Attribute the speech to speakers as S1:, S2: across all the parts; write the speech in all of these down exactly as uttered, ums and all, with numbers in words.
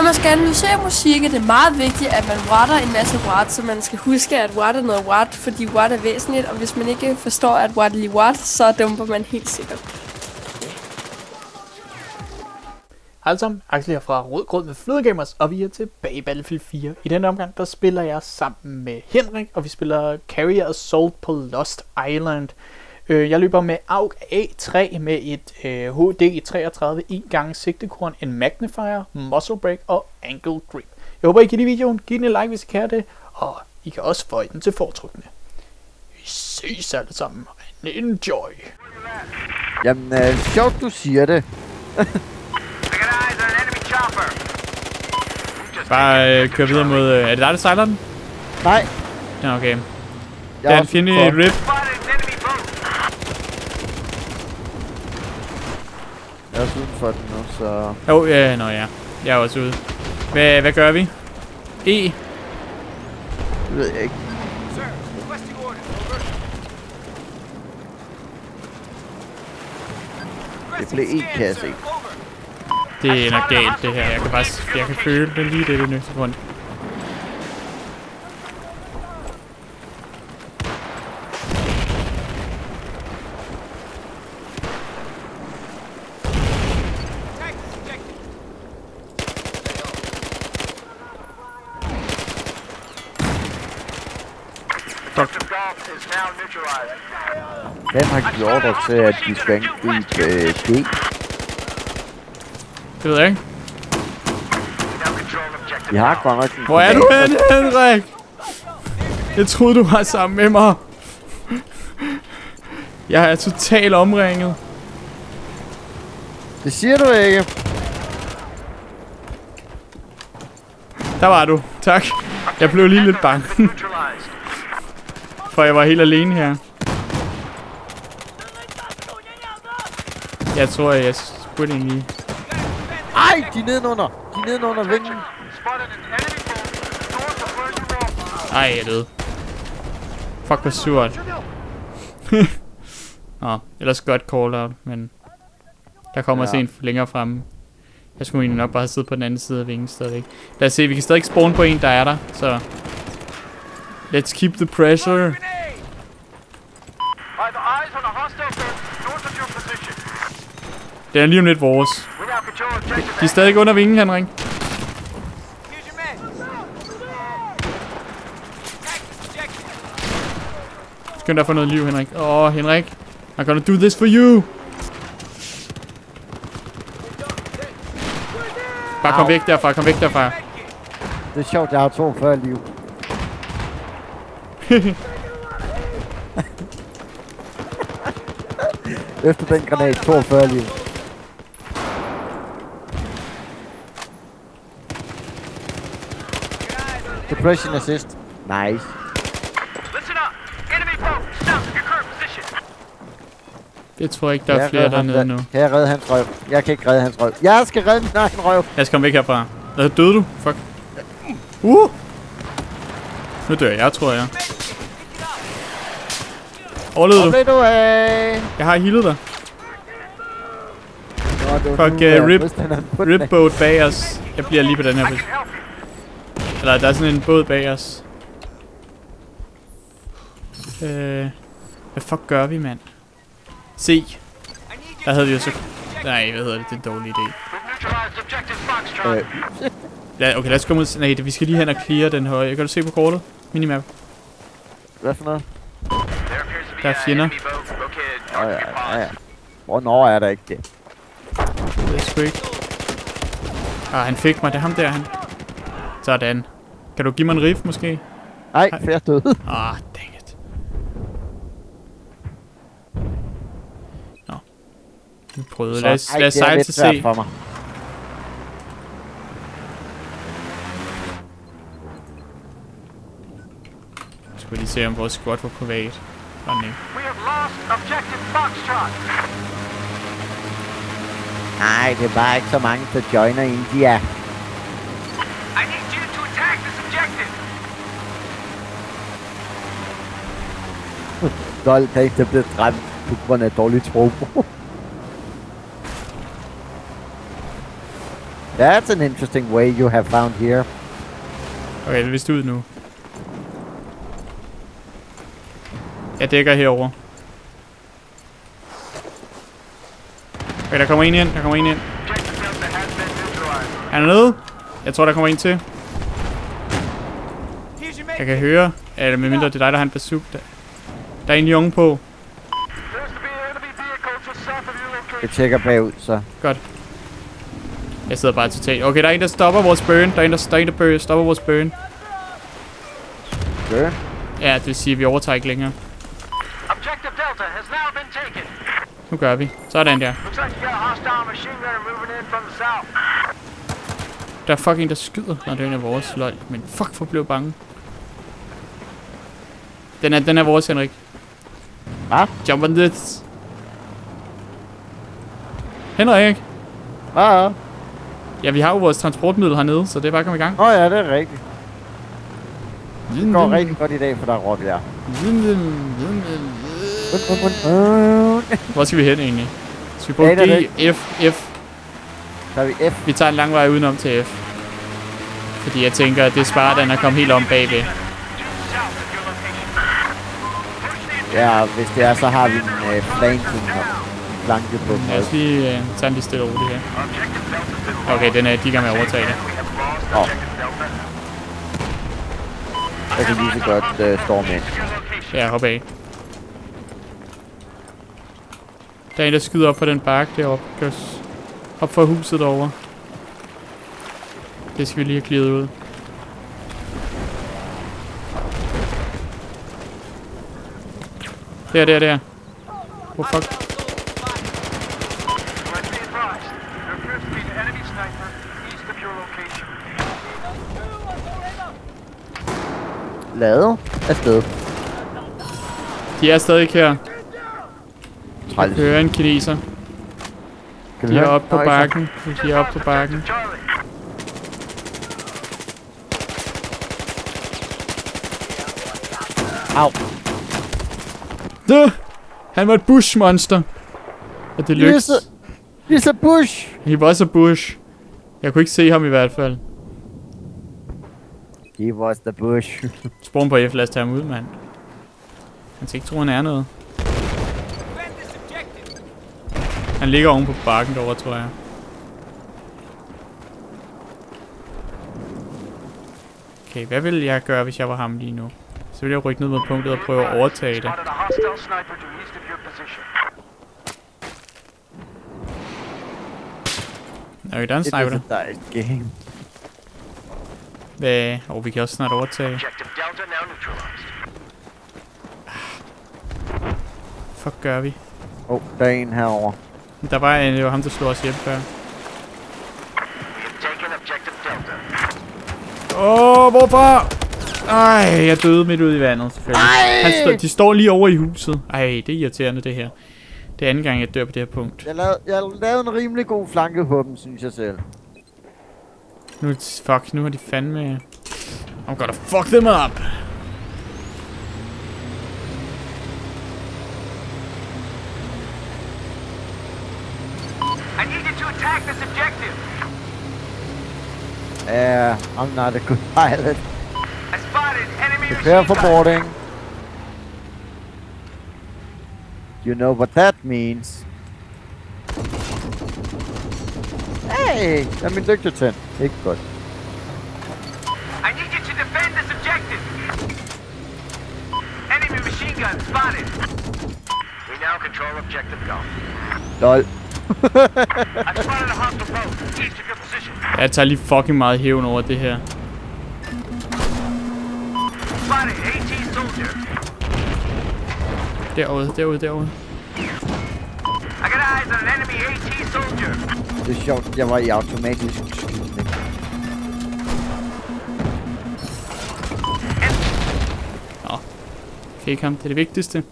S1: Når man skal analysere musik, er det meget vigtigt, at man watter en masse watt, så man skal huske, at watt er noget watt, fordi watt er væsentligt, og hvis man ikke forstår, at watt er lige watt, så dumper man helt sikkert.
S2: Hej alle sammen, Axel her fra Rød Grød med Flødegamers, og vi er tilbage i Battlefield fire. I denne omgang, der spiller jeg sammen med Henrik, og vi spiller Carrier Assault på Lost Island. Jeg løber med A U G A tre med et H D treogtredive en gange sigtekorn, en magnifier, muzzle brake og angle grip. Jeg håber I kan lide videoen, giv den en like hvis I kan det, og I kan også få den til foretrukne. Vi ses alle sammen, and enjoy!
S3: Jamen, øh, sjovt du siger det.
S2: Bare øh, kør videre mod... Øh, er det dig, der sejler den?
S3: Nej.
S2: Ja, okay. Der er en fjende i rip.
S3: Jeg er også uden for den nu, så...
S2: Jo, oh, ja, nå ja. Jeg er også ude. Hvad, hvad gør vi? E?
S3: Det ved jeg ikke. Det blev en kasse.
S2: Det er nok galt, det her. Jeg kan faktisk... Jeg kan føle det lige det, det næste sekund.
S3: Hvem har gjort os til, at de skal angribe øh, D?
S2: Det ved jeg ikke.
S3: Vi har godt nok en...
S2: Hvor er du henne, Henrik? Jeg troede, du var sammen med mig. Jeg er totalt omringet.
S3: Det siger du ikke.
S2: Der var du. Tak. Jeg blev lige lidt bange. For jeg var helt alene her. Jeg tror, jeg spurgte egentlig.
S3: Ej, de er nedenunder. De er nedenunder vingen.
S2: Ej, jeg døde. Fuck, hvor surt. Nå, ellers godt call out, men der kommer ja. Sent længere fremme. Jeg skulle egentlig nok bare sidde på den anden side af vingen stadigvæk. Lad os se, vi kan stadig spawn på en, der er der, så let's keep the pressure. Det er lige om lidt vores. De er stadig under vingen, Henrik. Skynd dig at få noget liv, Henrik. Åh, oh, Henrik. I'm gonna do this for you. Bare kom væk derfra, kom væk derfra.
S3: Det er sjovt, jeg har toogfyrre liv. Efter den granat, toogfyrre liv. Depression assist. Nice.
S2: Det tror jeg ikke, der er flere dernede nu.
S3: Kan jeg redde hans røv? Jeg kan ikke redde hans røv. Jeg skal redde min egen røv.
S2: Jeg skal komme væk herfra. Hvad døde du? Fuck. Uh! Nu dør jeg, tror jeg. Overlevede du?
S3: du af?
S2: Jeg har healet dig.
S3: Nå,
S2: fuck, uh, rip, rip boat bag os. Jeg bliver lige på den her. Eller der er sådan en båd bag os. Øh, hvad fuck gør vi, mand? Se. Der havde vi jo så... Nej, hvad hedder det? Det er en dårlig idé.
S3: Øh.
S2: Ja, okay, lad os komme ud... Nej, vi skal lige hen og clear den høje. Kan du se på kortet? Minimap.
S3: Hvad for noget?
S2: Der er fjender.
S3: Åh oh, ja, ja, ja. Hvornår er der ikke det?
S2: Det er sgu ikke. Ah, han fik mig. Det er ham der, han. Sådan. Kan du give mig en riff, måske?
S3: Nej, for jeg er død.
S2: Ah, dang it. Nå. Vi prøvede. Lad os, lad os sejle til C.
S3: For mig.
S2: Skal vi lige se, om vores squad var privat. Oh, nej.
S3: Nej, det er bare ikke så mange, der joiner India.
S4: I need you to attack this objective.
S3: Lol, der er ikke blevet dræbt på grund af dårlig tro. That's an interesting way you have found here.
S2: Okay, det er vist ud nu. Jeg dækker herover. Okay, der kommer en ind, der kommer en ind. Han er nede. Jeg tror, der kommer en til. Jeg kan høre, eller medmindre det er dig, der har en bazooka. Der, der er en junge på.
S3: Jeg tjekker bagud, så.
S2: Godt. Jeg sidder bare totalt. Okay, der er en, der stopper vores burn. Der er en, der, der, er en, der burn, stopper vores burn.
S3: Burn?
S2: Ja, det vil sige, at vi overtager ikke længere.
S4: Objective Delta has now been taken.
S2: Nu gør vi. Sådan der.
S4: Looks like you got a hostile machine gunner moving in from the south.
S2: Der er fucking der skyder. Nå, det er en af vores. Lol. Men fuck, hvor blev bange. Den er, den er vores, Henrik.
S3: Hvad?
S2: Jump on this. Henrik.
S3: Hvad?
S2: Ja, vi har jo vores transportmiddel hernede, så det er bare at komme i gang.
S3: Åh oh, ja, det er rigtigt. Det går rigtig godt i dag, for der er råt der.
S2: Hvor skal vi hen egentlig? Skal vi bruge G, F, F?
S3: Så er vi F.
S2: Vi tager en lang vej udenom til F. Fordi jeg tænker, at det er Spartan at komme helt om bagved.
S3: Ja, hvis det er, så har vi en øh, flanking her. Flanke på den.
S2: Lad os lige uh, tage den lige stille over det her. Okay, den er de gang med at overtage det.
S3: Åh. Oh. Jeg kan lige så godt øh, storme ind.
S2: Ja, hop af. Der er en, der skyder op på den bakke deroppe. Køs. Op for huset derovre. Det skal vi lige have clearet ud. Der, der, der. Oh, fuck.
S3: Lade afsted.
S2: De er stadig her. Jeg
S3: Træls.
S2: hører en kineser. De er oppe på bakken. De er oppe på bakken.
S3: Au.
S2: Det! Han var et bush-monster. Og det lykkedes.
S3: It's a bush!
S2: He was a bush. Jeg kunne ikke se ham i hvert fald.
S3: He was the bush.
S2: Sprung på F, lad os tage ham ud, mand. Han skal ikke tro, han er noget. Han ligger oven på bakken derovre, tror jeg. Okay, hvad ville jeg gøre, hvis jeg var ham lige nu? Så ville jeg rykke ned mod punktet og prøve at overtage det. Okay, der er en sniper der.
S3: Der er et game.
S2: Hvad? Og oh, vi kan også snart overtage. Fuck gør vi?
S3: Åh, oh, der er en herovre.
S2: Der var en, det var ham, der slog os hjem før. Åh, oh, hvorfor? Ej, jeg døde midt ude i vandet, selvfølgelig. Han stå, de står lige over i huset. Ej, det er irriterende, det her. Det er anden gang, jeg dør på det her punkt.
S3: Jeg lavede, jeg lavede en rimelig god flanke på dem, synes jeg selv.
S2: Nu, fuck, nu har de fandme... I'm gonna fuck them up!
S4: I need you to attack this objective.
S3: Yeah, I'm not a good pilot.
S4: I spotted enemy
S3: Prepare for
S4: machine
S3: boarding. You know what that means. Hey, jeg er min dygtig tænd. Ikke godt.
S4: I need you to defend this objective. Enemy machine gun spotted. We now control objective Golf.
S3: Lol.
S4: I spotted a hostile boat east of your position.
S2: Jeg tager lige fucking meget hævn over det her.
S4: Spotted AT soldier.
S2: Derude, derude, derude.
S4: I got eyes on an enemy AT soldier.
S3: Det er sjovt, jeg var i automatisk skydning.
S2: Nå. Fik ham, det er det vigtigste.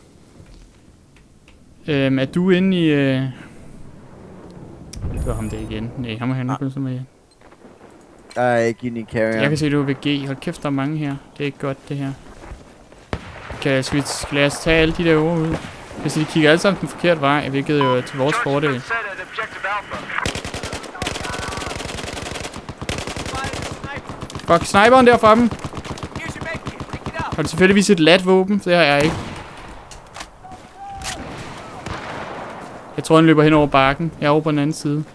S2: Øhm, er du inde i... Øh... Det var ham der igen. Nej, ham er han ikke med igen.
S3: Der er ikke inde i carrier.
S2: Jeg kan se, du er ved G. Hold kæft, der er mange her. Det er ikke godt, det her. Kan vi lad os tage alle de der ord ud. Hvis de kigger alle sammen den forkerte vej, hvilket jo er til vores fordel. Fuck, sniperen der fra dem. Har du selvfølgelig et lat våben? Det har jeg ikke. Jeg tror, han løber hen over bakken. Jeg er over på den anden side.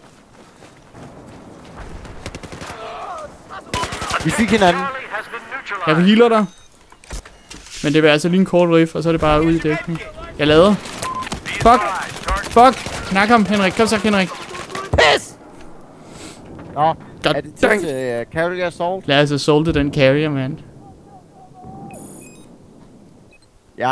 S3: Vi fik hinanden.
S2: Jeg healer dig. Men det vil altså lige en kort riff, og så er det bare ud i dækning. Jeg lader. Fuck! Fuck! Knak ham, Henrik. Kom så, Henrik.
S3: Pis! Nå,
S2: God
S3: er det tid
S2: dang.
S3: til uh, Carrier Assault?
S2: Lad os assalte den carrier, mand.
S3: Ja.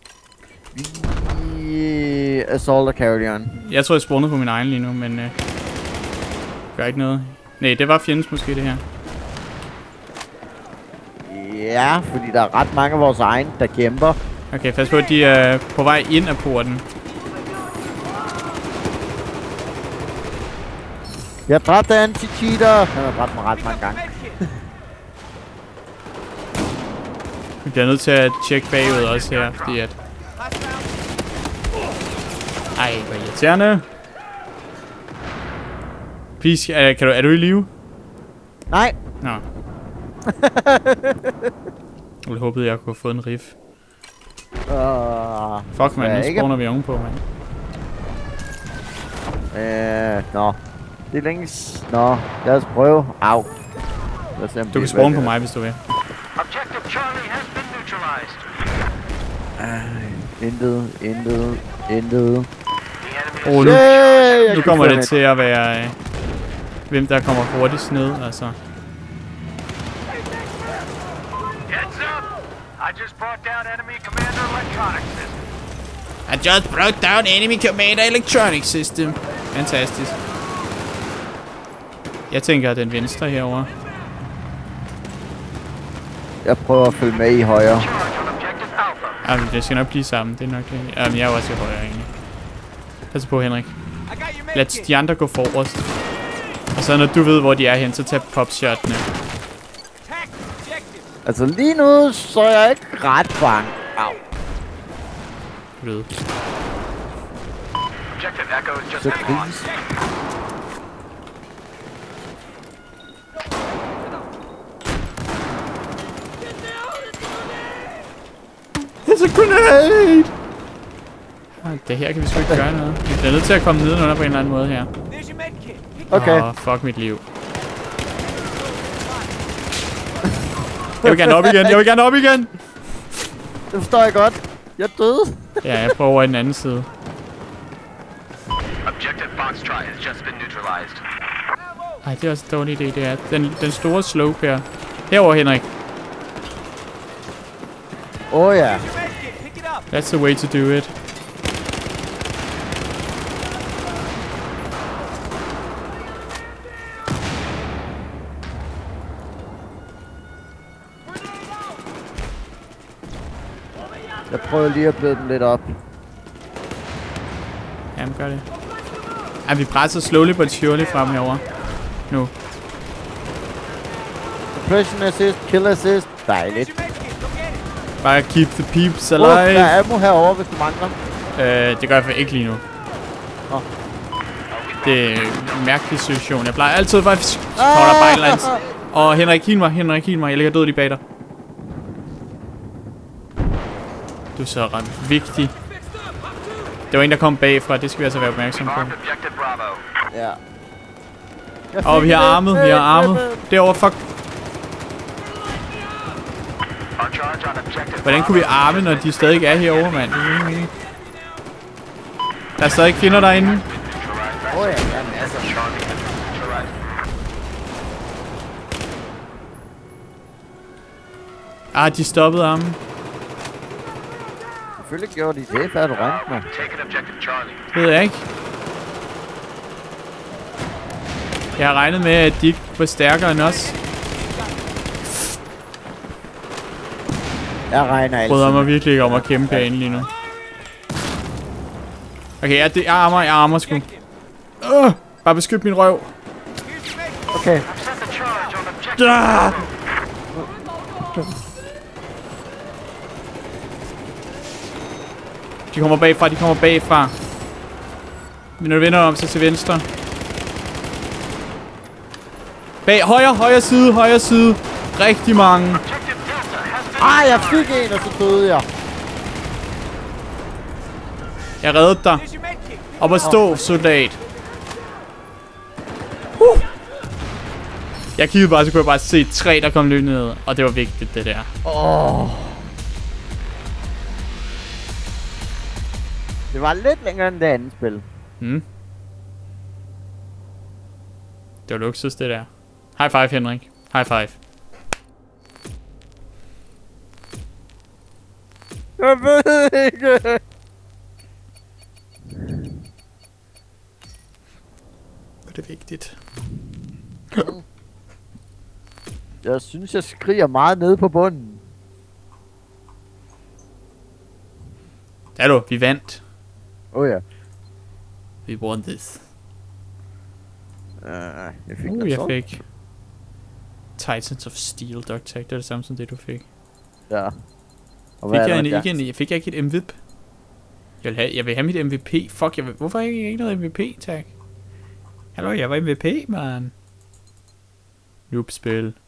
S3: Vi assaulter Carrieren.
S2: Jeg tror, jeg spawnede på min egen lige nu, men... Øh, gør ikke noget. Nej, det var fjendens måske, det her.
S3: Ja, fordi der er ret mange af vores egne, der kæmper.
S2: Okay, pas på, at de er på vej ind af porten.
S3: Jeg dræbte anti-cheater. Han har dræbt mig ret mange gange.
S2: Vi bliver nødt til at tjekke bagud også her, fordi at... Ej, hvor irriterende. Please, uh, kan du, er du i live?
S3: Nej.
S2: Nå. Jeg håbede, jeg kunne få en riff.
S3: Uh,
S2: Fuck, man, nu
S3: ikke.
S2: spawner vi ovenpå, mand.
S3: Øh, nå. Det er længe s- Nå, lad os prøve. Au. Lad os se, om
S2: Du kan
S3: det-
S2: spawne på mig, hvis du vil.
S4: Objective Charlie has been neutralized.
S3: Øh, intet, intet, intet.
S2: Åh, oh, nu,
S3: Yay, jeg
S2: nu
S3: kan
S2: kommer
S3: få
S2: det
S3: net.
S2: til at være... Øh, hvem der kommer hurtigst ned, altså.
S4: Heads up! I just brought down enemy commander electronics system.
S2: I just broke down enemy commander electronic system. Fantastisk. Jeg tænker, den venstre herover.
S3: Jeg prøver at følge med i højre.
S4: Charge on objective Alpha.
S2: Jamen, det skal nok blive sammen. Det er nok det. Jamen, jeg er også i højre, egentlig. Pas på, Henrik. Lad de andre gå forrest. Og så når du ved, hvor de er hen, så tag popshotene.
S3: Altså lige nu, så er jeg ikke ret bange. Au.
S2: Ved.
S4: Objective Echo is just
S3: Så
S4: hang on.
S3: kris.
S2: It's a grenade! Ah, det her kan vi sgu ikke gøre noget. Vi bliver nødt til at komme nedenunder på en eller anden måde her.
S3: Okay.
S2: Åh, fuck mit liv. Jeg vil gerne op igen, jeg vil gerne op igen!
S3: Det forstår jeg godt. Jeg døde.
S2: Ja, jeg prøver over i den anden side.
S4: Objective Foxtrot has just been neutralized.
S2: Ej, det er også en dårlig idé, det er. Den, den store slope her. Herover, Henrik.
S3: Åh oh, ja.
S2: That's the way to do it.
S3: Jeg prøver lige at bløde den lidt op.
S2: Jamen, gør det. Ej, vi presser slowly but surely frem herover. Nu.
S3: Suppression assist, kill assist. Dejligt.
S2: Bare keep the peeps
S3: Åh, der
S2: alive.
S3: er ammo herovre, hvis du mangler.
S2: Øh, det gør jeg for ikke lige nu.
S3: Nå.
S2: Det er en mærkelig situation. Jeg plejer altid bare at holde bare et eller andet. Og Henrik, heal mig, Henrik, heal mig. Jeg ligger død lige bag dig. Du er så ret vigtig. Det var en, der kom bagfra. Det skal vi altså være opmærksom på.
S4: Mark Objective Bravo.
S3: Ja.
S2: Åh, oh, vi har armet, vi har armet. Derovre, fuck.
S4: On charge on objective
S2: Hvordan kunne vi arme, når de stadig er herovre, mand? Der er stadig kvinder derinde.
S3: Åh oh, ja, der er masser.
S4: Charlie has been neutralized.
S2: Ah, de stoppede armen.
S3: Selvfølgelig gjorde de det, før du rendte mig.
S4: Taking objective Charlie.
S2: Det ved jeg ikke. Jeg har regnet med, at de ikke var stærkere end os.
S3: Jeg regner altid.
S2: Bryder mig virkelig ikke om at kæmpe herinde lige nu. Okay, jeg, det, jeg armer, jeg armer sgu. Uh, bare beskyt min røv.
S3: Okay.
S4: Set the charge on objective.
S2: Ah! De kommer bagfra, de kommer bagfra. Men når du vender om, så til venstre. Bag, højre, højre side, højre side. Rigtig mange.
S3: Ej, jeg fik en, og så døde jeg.
S2: Jeg reddede dig. Op at stå, soldat. Uh. Jeg kiggede bare, så kunne jeg bare se tre, der kom løbende ned. Og det var vigtigt, det der.
S3: Åh. Oh. Det var lidt længere end det andet spil.
S2: Hmm. Det var luksus, det der. High five, Henrik. High five.
S3: Jeg ved ikke.
S2: Det er vigtigt.
S3: Jeg synes, jeg skriger meget nede på bunden.
S2: Hallo, vi vandt.
S3: Åh oh, ja.
S2: We won this.
S3: Uh, jeg fik
S2: Uh, jeg fik Titans of Steel Dog Tag. Det er det samme som det, du fik.
S3: Ja. Og
S2: Fik jeg, en, ikke en, fik jeg ikke et M V P? Jeg vil have, jeg vil have mit M V P. Fuck, jeg vil, hvorfor ikke ikke noget M V P, tak? Hallo, jeg var M V P, man. Noob-spil.